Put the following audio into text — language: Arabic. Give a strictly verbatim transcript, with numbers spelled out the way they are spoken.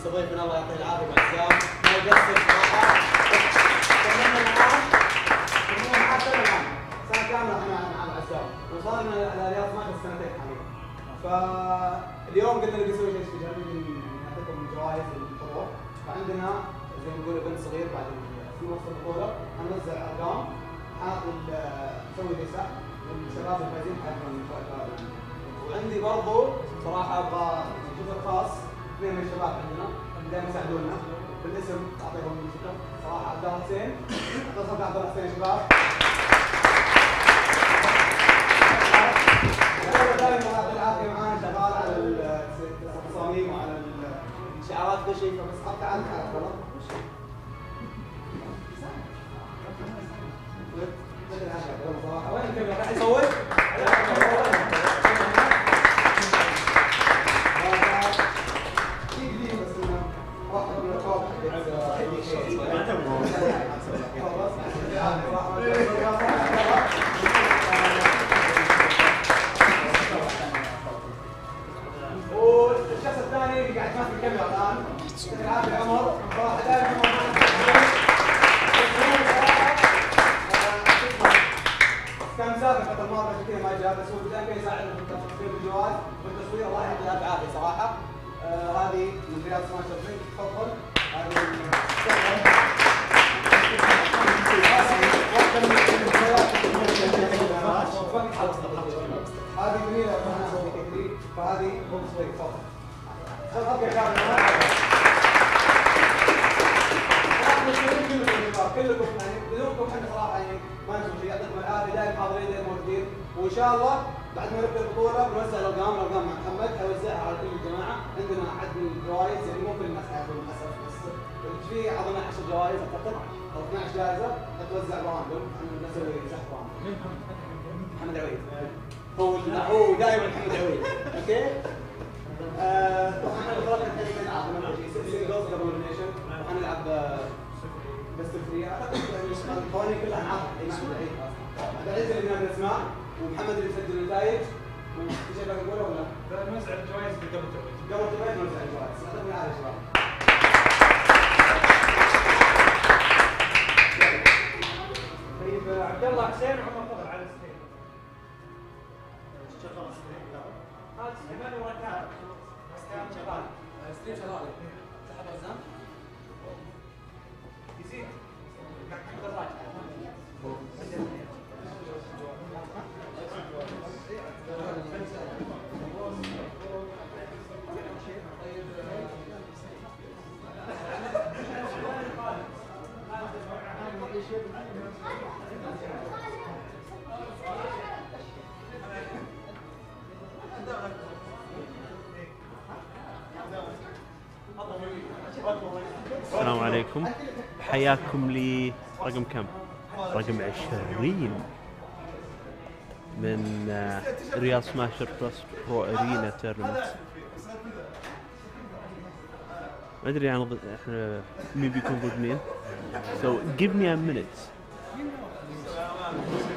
ضيفنا الله يعطيه العافيه بعزام ما يقصر صراحه. كملنا معاه كملنا معاه سنه الان سنه كامله احنا مع العزام وصار لنا الرياض اثنا عشر سنتين حاليا. فاليوم قلنا نبي نسوي شيء جميل نعطيكم جوائز للحضور. فعندنا زي ما نقول ايفنت صغير بعد في وسط البطوله حنوزع ارقام حاط نسوي لسه للشباب الفايزين حقهم وعندي برضو صراحه ابغى جزء خاص اثنين من الشباب عندنا دائما يساعدونا بالاسم اعطيهم الشكر صراحه عبد الله حسين اتصل بعبد الله حسين يا شباب. دائما يعطي العافيه معانا شغال على التصاميم وعلى الشعارات كل شيء فبس حتى عنك على غلط صراحه وين الكاميرا راح يصور؟ والشخص الثاني اللي قاعد ماسك الكاميرا الان يعطيك العافيه عمر صراحه دائما كان مسافر فتره الماضيه عشان كذا ما جاء بس هو دائما كان يساعدنا في تصوير الجوال والتصوير الله يعطيه الف عافيه صراحه. آه هذه من رياض سماش ترفيه تفضل هذه هذه جميله فهذه بوكس بريك تفضل. اوكي كلكم يعني بدونكم احنا صراحه يعني ما نسوي شيء يعطيكم العافيه دائما حاضرين دائما موجودين وان شاء الله بعد ما نبدا البطوله بنوزع الارقام الارقام مع محمد حيوزعها على كل الجماعه. عندنا عدد من الجوائز يعني مو كل الناس حياخذون للاسف بس في اعطينا عشر جوائز اعتقد او اثني عشر جائزه حتوزع براندوم نسوي زحف براندوم. محمد عويد هو هو دائما محمد عويد اوكي. طبعا احنا البطولات الحين نلعب سنجلز قبل النيشن وحنلعب بس الفري اعتقد القوانين كلها نعرفها اي محمد عويد عبد العزيز اللي بنعمل الاسماء ومحمد اللي يسجل النتائج. في شيء باقي تقوله ولا؟ نوزع الجوائز قبل التوقيت. قبل التوقيت نوزع الجوائز يعطيكم العافيه شباب. طيب عبد الله حسين وعمر فضل على الستيج. شغال ستيج هذا سليمان وركان. شغال ستيج شغال سحب عزام يزيد محمد الراجح. السلام عليكم حياكم لي رقم كم؟ رقم عشرين من رياض سماشر بلس برو ارينا تورنمنت. ما ادري يعني احنا مين بيكون ضد مين. So give me a minute.